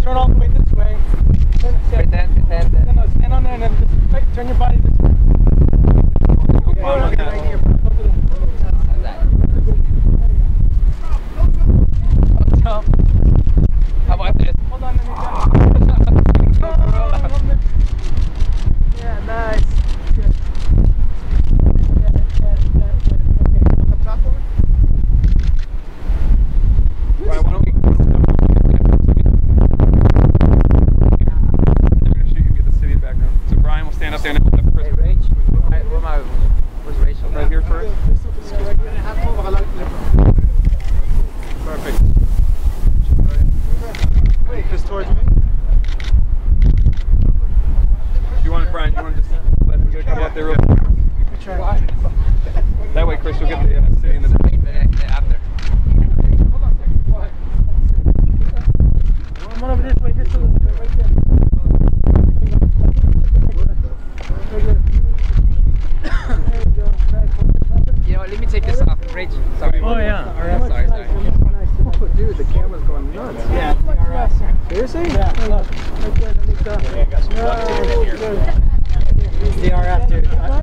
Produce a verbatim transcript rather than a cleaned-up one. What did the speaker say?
turn all the way this way. Turn, Right there, right there. No, no, stand on there and then just right, turn your body this way. Okay, right here. Right here, bro. Look at it. How's that? Up top. How about this? Hold on, let me go. Yeah, nice. Good. Yeah, yeah, yeah, yeah. Okay, up top over. Brian, why don't we... They're going to shoot you and get the city in the background. So Brian will stand up there now. Hey, Rach. Where am I? Where's Rachel? Right here first. Perfect. Just towards me. You want it, Brian? You want to just let him get a couple out there real quick? That way, Chris, you'll get the uh, city in the back. After. Come on over this way, just a little bit, right there. You know what? Let me take this off. Rach. Sorry. Oh, yeah. Sorry, sorry. Oh, dude, the camera's going nuts. Yeah, D R S. Seriously? Yeah, look. Right there, let me go. Yeah, I got some duct tape in here. D R F, dude.